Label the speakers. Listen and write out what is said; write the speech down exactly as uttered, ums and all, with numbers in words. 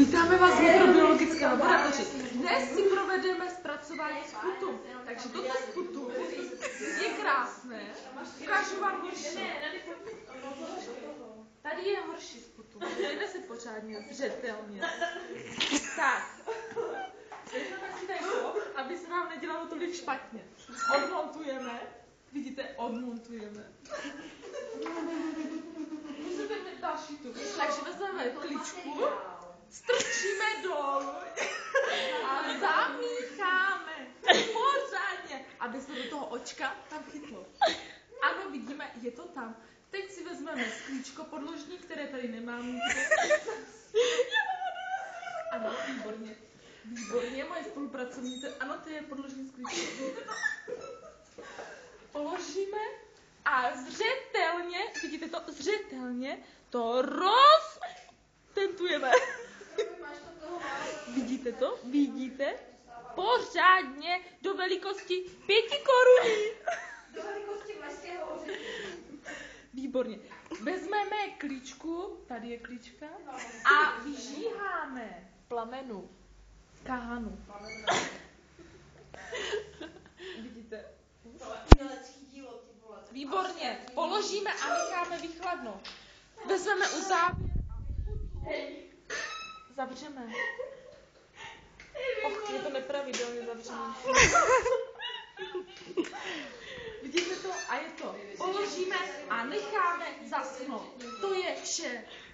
Speaker 1: Vítáme vás v mikrobiologické laboratoři. Dnes si provedeme zpracování sputum. Takže toto sputum je krásné. Ukážu vám horší. Tady je horší sputum. Dejme si pořádně, zřetelně. Tak. Vezmeme si tady to, aby se nám nedělalo tolik špatně. Odmontujeme. Vidíte, odmontujeme. Můžete mít další tu. Takže vezmeme kličku, strčíme dolů a zamícháme pořádně, aby se do toho očka tam chytlo. Ano, vidíme, je to tam. Teď si vezmeme sklíčko podložní, které tady nemám nikde. Ano, výborně. Výborně, moje spolupracovnice. Ano, to je podložní sklíčko. Položíme a zřetelně, vidíte to, zřetelně to roztentujeme. Vidíte to? Vidíte? Pořádně do velikosti pěti koruní.
Speaker 2: Do velikosti Vlašského ořechu.
Speaker 1: Výborně. Vezmeme klíčku, tady je klíčka, a vyžíháme plamenu kahanu. Vidíte? Výborně. Položíme a necháme vychladnout. Vezmeme uzávěr a zavřeme. Och, je to nepravidelně zavřené. Vidíte to? A je to. Položíme a necháme zaschnout. To je vše.